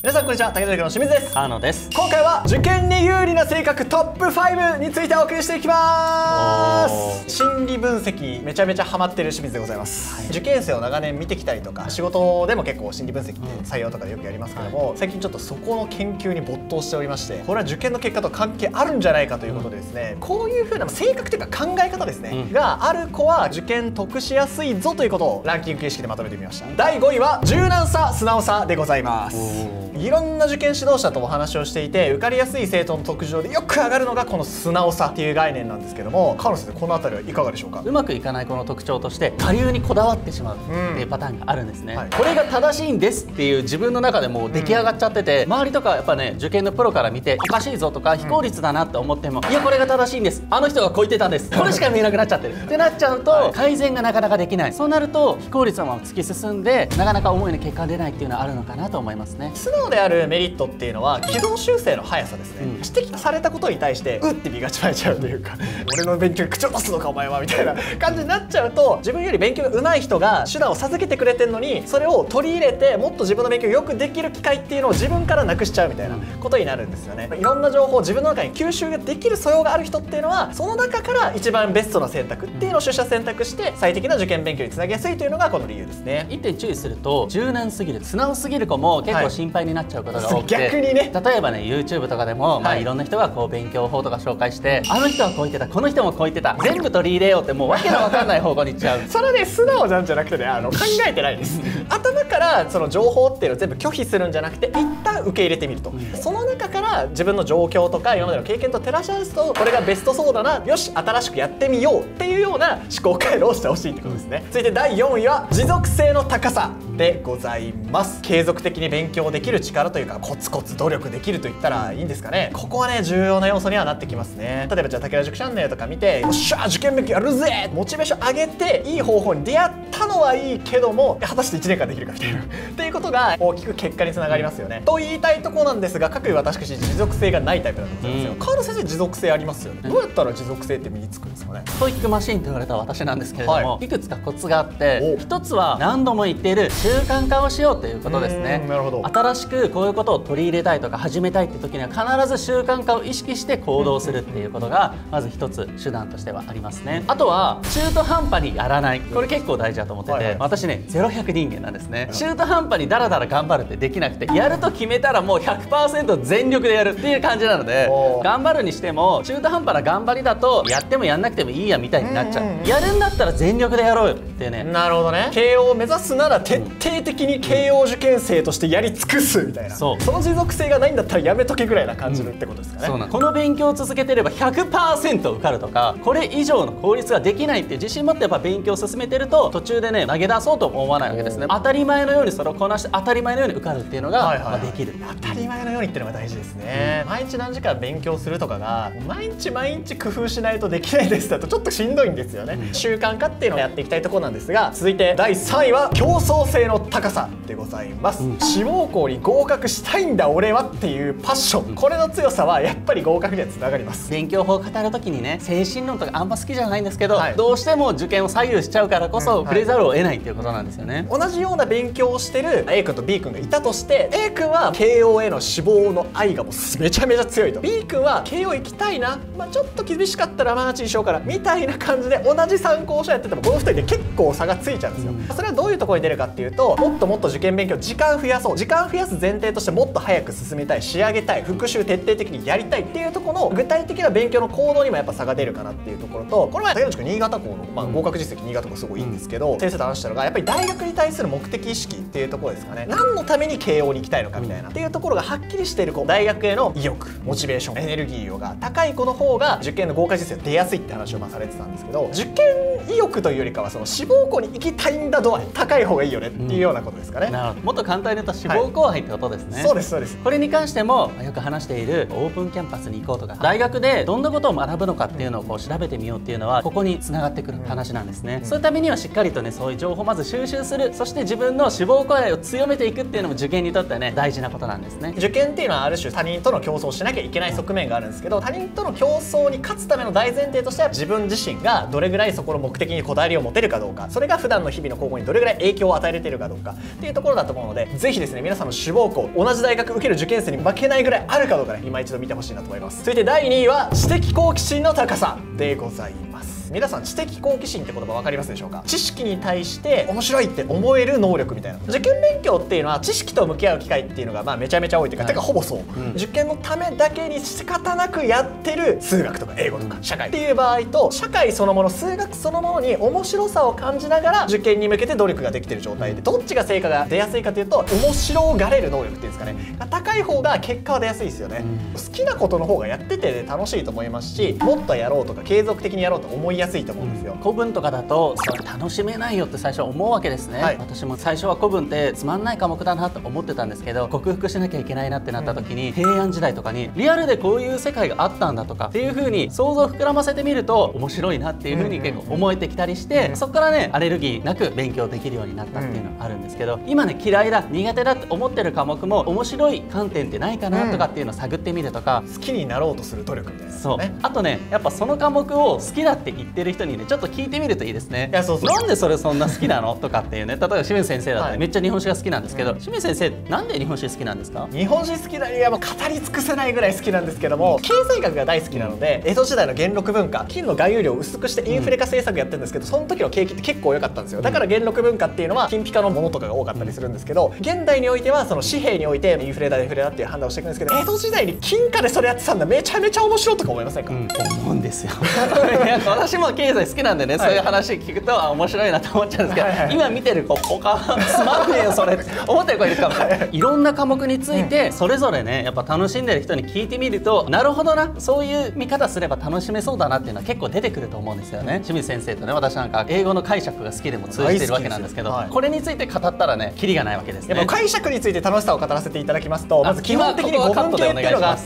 皆さんこんにちは、武田塾の清水です。 河野です。 今回は受験に有利な性格トップ5についてお送りしていきます。心理分析めちゃめちゃハマってる清水でございます、受験生を長年見てきたりとか、仕事でも結構心理分析って採用とかでよくやりますけども、最近ちょっとそこの研究に没頭しておりまして、これは受験の結果と関係あるんじゃないかということでですね、こういう風な性格というか考え方ですね、がある子は受験得しやすいぞということをランキング形式でまとめてみました。第5位は柔軟さ素直さでございます。いろんな受験指導者とお話をしていて、受かりやすい生徒の特徴でよく上がるのがこの素直さっていう概念なんですけども、河野先生、この辺りはいかがでしょうか。 うまくいかない子の特徴として我流にこだわってしまうっていうパターンがあるんですね、これが正しいんですっていう自分の中でもう出来上がっちゃってて、周りとかやっぱね、受験のプロから見ておかしいぞとか非効率だなって思っても、いやこれが正しいんです、あの人がこう言ってたんです、これしか見えなくなっちゃってるってなっちゃうと、改善がなかなかできない。そうなると非効率のまま突き進んで、なかなか思いの結果が出ないっていうのはあるのかなと思いますね。 素直であるメリットっていうのは軌道修正の速さですね、指摘されたことに対してうって身がちまえちゃうというか俺の勉強に口を出すのかお前はみたいな感じになっちゃうと、自分より勉強が上手い人が手段を授けてくれてるのに、それを取り入れてもっと自分の勉強をよくできる機会っていうのを自分からなくしちゃうみたいなことになるんですよね。いろんな情報を自分の中に吸収ができる素養がある人っていうのは、その中から一番ベストな選択っていうのを取捨選択して最適な受験勉強につなげやすいというのがこの理由ですね。 一点注意すると、柔軟すぎる素直すぎる子も結構心配になっちゃうことが多くて、 逆にね、 例えばね YouTube とかでも、いろんな人がこう勉強法とか紹介して、あの人はこう言ってた、この人もこう言ってた、全部取り入れようってもうわけのわかんない方向に行っちゃうそれで素直なんじゃなくてね、考えてないです頭からその情報っていうのを全部拒否するんじゃなくて、一旦受け入れてみると、その中から自分の状況とか今までの経験と照らし合わすと、これがベストそうだな、よし新しくやってみようっていうような思考回路をしてほしいってことですね。続いて第4位は持続性の高さでございます。継続的に勉強できる力というか、コツコツ努力できると言ったらいいんですかね。ここはね重要な要素にはなってきますね。例えばじゃあ武田塾チャンネルとか見て、よっしゃ受験勉強やるぜ、モチベーション上げていい方法に出会ったのはいいけども、果たして1年間できるかみたいなっていうことが大きく結果につながりますよね。と言いたいところなんですが、各位私持続性がないタイプだと思いますよ。河野先生持続性ありますよね。どうやったら持続性って身につくんですかね。 ストイックマシーンと言われた私なんですけれども、いくつかコツがあって、一つは何度も言っている習慣化をしようということですね。 なるほど。 新しくこういうことを取り入れたいとか始めたいって時には、必ず習慣化を意識して行動するっていうことがまず一つ手段としてはありますね。あとは中途半端にやらない、これ結構大事だと思ってて、私ね0-100人間なんですね。中途半端にダラダラ頑張るってできなくて、やると決めたらもう 100% 全力でやるっていう感じなので、頑張るにしても中途半端な頑張りだとやってもやんなくてもいいやみたいになっちゃう。やるんだったら全力でやろうよっていうね。 なるほどね。慶応を目指すなら徹底的に慶応受験生としてやり尽くすみたいな、その持続性がないんだったらやめとけぐらいな感じるってことですかね。 そうなん、この勉強を続けてれば 100% 受かるとか、これ以上の効率ができないっていう自信持ってやっぱ勉強を進めてると、途中でね投げ出そうとも思わないわけですね。当たり前のようにそれをこなして、当たり前のように受かるっていうのができる。 当たり前のようにっていうのが大事ですね。毎日何時間勉強するとかが毎日工夫しないとできないですだとちょっとしんどいんですよね。習慣化っていうのをやっていきたいところなんですが、続いて第3位は競争性の高さでございます。志望校に合格したいんだ俺はっていうパッション、これの強さはやっぱり合格にはつながります。 勉強法を語る時にね、精神論とかあんま好きじゃないんですけど、どうしても受験を左右しちゃうからこそ触れざるを得ないっていうことなんですよね。 同じような勉強をしてる A 君と B 君がいたとして、 A 君は慶応への志望の愛がもうめちゃめちゃ強いと、 B 君は慶応行きたいな、ちょっと厳しかったらマーチにしようかなみたいな感じで、同じ参考書やっててもこの2人で結構差がついちゃうんですよ。それはどういうところに出るかっていうと、もっともっと受験勉強時間増やそう、時間増やす前提としてもっと早く進めたい、仕上げたい、復習徹底的にやりたいっていうところの具体的な勉強の行動にもやっぱ差が出るかなっていうところと、この前武田塾新潟校の、合格実績新潟校すごいいいんですけど、先生と話したのがやっぱり大学に対する目的意識っていうところですかね。何のために慶応に行きたいのかみたいなっていうところがはっきりしている子、大学への意欲、モチベーション、エネルギー量が高い子の方が受験の合格実績が出やすいって話をされてたんですけど、受験意欲というよりかはその志望校に行きたいんだ度合い高い方がいいよねっていうようなことですかね。 なるほど。もっと簡単に言うと志望校愛ってことですね。 そうですそうです。 これに関してもよく話しているオープンキャンパスに行こうとか、大学でどんなことを学ぶのかっていうのをこう調べてみようっていうのはここに繋がってくる話なんですね。そういうためにはしっかりとね、そういう情報をまず収集する、そして自分の志望校愛を強めていくっていうのも受験にとってはね大事なことなんですね。 受験っていうのはある種他人との競争をしなきゃいけない側面があるんですけど、他人との競争に勝つための大前提としては自分自身がどれぐらいそこの目的にこだわりを持てるかどうか、それが普段の日々の行動にどれぐらい影響を与えれているかどうかっていうところところだと思うので、ぜひですね皆さんの志望校、同じ大学受ける受験生に負けないぐらいあるかどうかね、今一度見てほしいなと思います。続いて第2位は知的好奇心の高さでございます。皆さん知的好奇心って言葉分かりますでしょうか？知識に対して面白いって思える能力みたいな。受験勉強っていうのは知識と向き合う機会っていうのがめちゃめちゃ多いというか、てかほぼそう、受験のためだけに仕方なくやってる数学とか英語とか社会っていう場合と、社会そのもの、数学そのものに面白さを感じながら受験に向けて努力ができてる状態で、どっちが成果が出やすいかというと、面白がれる能力っていうんですかね、高い方が結果は出やすいですよね。好きなことの方がやってて楽しいと思いますし、もっとやろうとか継続的にやろうと思いやすいと思うんですよ。 古文とかだとそれ楽しめないよって最初思うわけですね、私も最初は古文ってつまんない科目だなと思ってたんですけど、克服しなきゃいけないなってなった時に、平安時代とかにリアルでこういう世界があったんだとかっていう風に想像を膨らませてみると面白いなっていう風に結構思えてきたりして、そこからねアレルギーなく勉強できるようになったっていうのがあるんですけど、今ね嫌いだ苦手だって思ってる科目も面白い観点ってないかなとかっていうのを探ってみるとか、 好きになろうとする努力みたいな、 そうあとねやっぱその科目を好きだって言ってる人にねちょっと聞いてみるといいですね。 いやそうそう、 なんでそれそんな好きなのとかっていうね、例えば清水先生だってめっちゃ日本史が好きなんですけど、清水先生なんで日本史好きなんですか？ 日本史好きな理由はもう語り尽くせないぐらい好きなんですけども、経済学が大好きなので、江戸時代の元禄文化、金の含有量を薄くしてインフレ化政策やってるんですけど、その時の景気って結構良かったんですよ。だから元禄文化っていうのは金ピカのものとかが多かったりするんですけど、現代においてはその紙幣においてインフレだデフレだっていう判断をしていくんですけど、江戸時代に金貨でそれやってたんだ、めちゃめちゃ面白いとか思いませんか？ 思うんですよいや私も経済好きなんでね、そういう話聞くと面白いなと思っちゃうんですけど、今見てる子他つまんねえよそれって思ってる子いるかもしれないいろんな科目についてそれぞれねやっぱ楽しんでる人に聞いてみると、なるほどな、そういう見方すれば楽しめそうだなっていうのは結構出てくると思うんですよね。清水先生とね私なんか英語の解釈が好きでも通じてるわけなんですけど、これについて語ったらねキリがないわけですね。 やっぱ解釈について楽しさを語らせていただきますと、まず基本的に語文系っていうのがあって、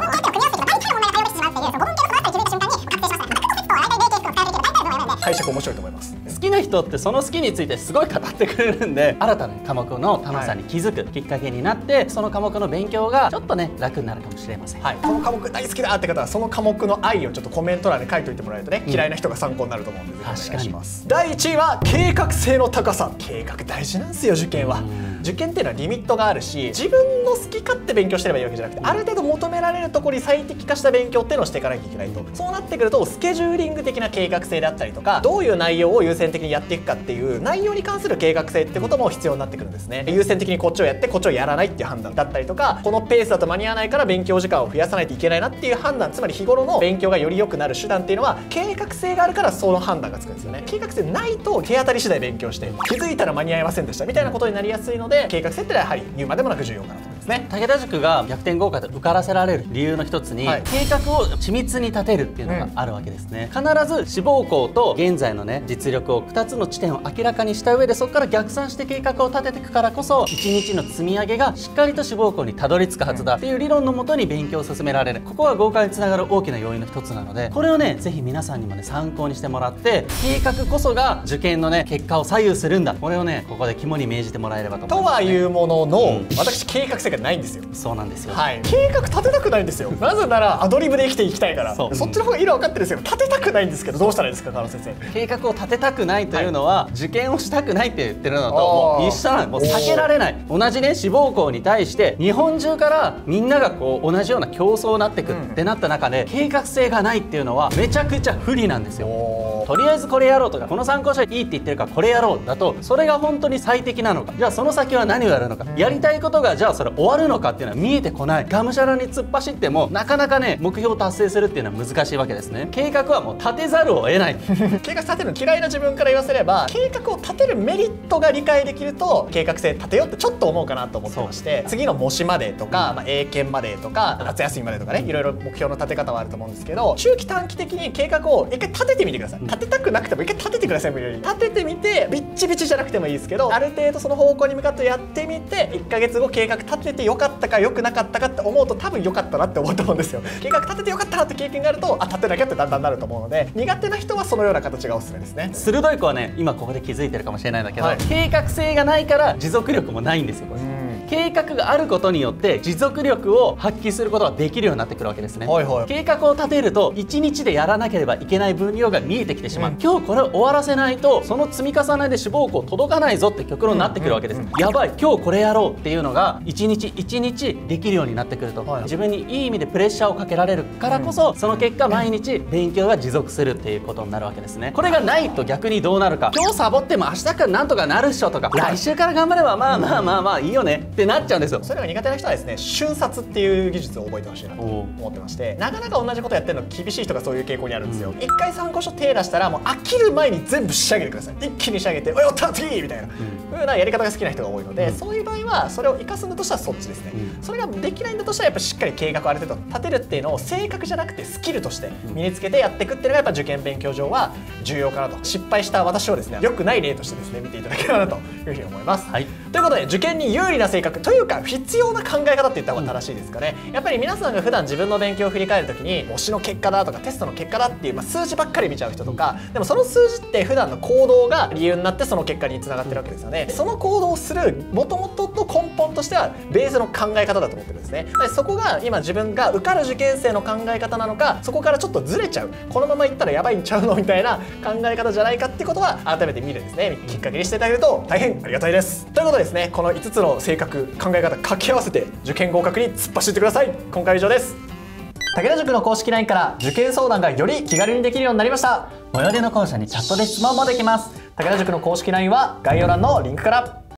解釈面白いと思います。 好きな人ってその好きについてすごい語ってくれるんで、新たな科目の楽しさに気づくきっかけになって、その科目の勉強がちょっとね楽になるかもしれません。 この科目大好きだって方はその科目の愛をちょっとコメント欄に書いておいてもらえるとね、嫌いな人が参考になると思うんで、ぜひお願いします。第1位は計画性の高さ。計画大事なんですよ、受験は。受験っていうのはリミットがあるし、自分の好き勝手勉強してればいいわけじゃなくて、ある程度求められるところに最適化した勉強っていうのをしていかなきゃいけないと。そうなってくるとスケジューリング的な計画性であったりとか、どういう内容を優先的にやっていくかっていう内容に関する計画性ってことも必要になってくるんですね。優先的にこっちをやってこっちをやらないっていう判断だったりとか、このペースだと間に合わないから勉強時間を増やさないといけないなっていう判断、つまり日頃の勉強がより良くなる手段っていうのは計画性があるからその判断がつくんですよね。計画性ないと手当たり次第勉強して気づいたら間に合いませんでしたみたいなことになりやすいので、計画性ってのはやはり言うまでもなく重要かなと思いますね。 武田塾が逆転合格で受からせられる理由の一つに、計画を緻密に立てるっていうのがあるわけですね。必ず志望校と現在のね実力を2つの地点を明らかにした上で、そこから逆算して計画を立てていくからこそ、1日の積み上げがしっかりと志望校にたどり着くはずだっていう理論のもとに勉強を進められる。ここが合格につながる大きな要因の一つなので、これをねぜひ皆さんにもね参考にしてもらって、計画こそが受験のね結果を左右するんだ、これをねここで肝に銘じてもらえればと思います、ね。 とはいうものの、私計画性がないんですよ。 そうなんですよ、 計画立てたくないんですよ。なぜならアドリブで生きていきたいから。そっちの方がいいの分かってるんですけど、立てたくないんですけど、どうしたらいいですか、川野先生。 計画を立てたくないというのは、受験をしたくないって言ってるのともう一緒なの。もう避けられない。同じね志望校に対して日本中からみんながこう同じような競争になってくってなった中で、計画性がないっていうのはめちゃくちゃ不利なんですよ。とりあえずこれやろうとか、この参考書いいって言ってるからこれやろうだと、それが本当に最適なのか、じゃあその先は何をやるのか、やりたいことがじゃあそれ終わるのかっていうのは見えてこない。がむしゃらに突っ走ってもなかなかね目標を達成するっていうのは難しいわけですね。計画はもう立てざるを得ない計画立てるの嫌いな自分から言わせれば、計画を立てるメリットが理解できると計画性立てようってちょっと思うかなと思ってまして、次の模試までとか、英検までとか夏休みまでとかね、いろいろ目標の立て方はあると思うんですけど、中期短期的に計画を一回立ててみてください。立てたくなくても一回立ててください。立ててみて、ビッチビチじゃなくてもいいですけど、ある程度その方向に向かってやってみて、1ヶ月後計画立ててよかったか良くなかったかって思うと、多分良かったなって思うと思うんですよ。計画立ててよかったなって経験があると、立てなきゃってだんだんなると思うので、苦手な人はそのような形がおすすめですね。 鋭い子はね今ここで気づいてるかもしれないんだけど、計画性がないから持続力もないんですよ。 計画があることによって持続力を発揮することができるようになってくるわけですね。 はいはい。 計画を立てると1日でやらなければいけない分量が見えてきてしまう、今日これを終わらせないとその積み重ねで志望校届かないぞって極論になってくるわけです。やばい、今日これやろうっていうのが1日1日できるようになってくると、自分にいい意味でプレッシャーをかけられるからこそ、その結果毎日勉強が持続するっていうことになるわけですね。これがないと逆にどうなるか、今日サボっても明日からなんとかなるっしょとか、来週から頑張ればまあまあまあまあいいよねってなっちゃうんですよ。 それが苦手な人はですね、瞬殺っていう技術を覚えてほしいなと思ってまして、なかなか同じことやってるの厳しい人がそういう傾向にあるんですよ。一回参考書手出したらもう飽きる前に全部仕上げてください。一気に仕上げて「およった次!」みたいな風なやり方が好きな人が多いので、そういう場合はそれを生かすんだとしたらそっちですね。それができないんだとしたらやっぱしっかり計画をある程度立てるっていうのを性格じゃなくてスキルとして身につけてやっていくっていうのがやっぱ受験勉強上は重要かなと。失敗した私をですね、良くない例としてですね見ていただければなというふうに思います。はい、ということで受験に有利な性格というか必要な考え方って言った方が正しいですかね。やっぱり皆さんが普段自分の勉強を振り返るときに模試の結果だとかテストの結果だっていう、数字ばっかり見ちゃう人とか、でもその数字って普段の行動が理由になってその結果につながってるわけですよね。その行動をする元々の根本としてはベースの考え方だと思ってるんですね。でそこが今自分が受かる受験生の考え方なのか、そこからちょっとずれちゃう、このままいったらやばいんちゃうのみたいな考え方じゃないかってことは改めて見るんですね、きっかけにしていただけると大変ありがたいです。ということでですね、この5つの性格考え方掛け合わせて受験合格に突っ走ってください。今回は以上です。武田塾の公式 LINE から受験相談がより気軽にできるようになりました。 最寄りの校舎にチャットで質問もできます。 武田塾の公式 LINE は概要欄のリンクから。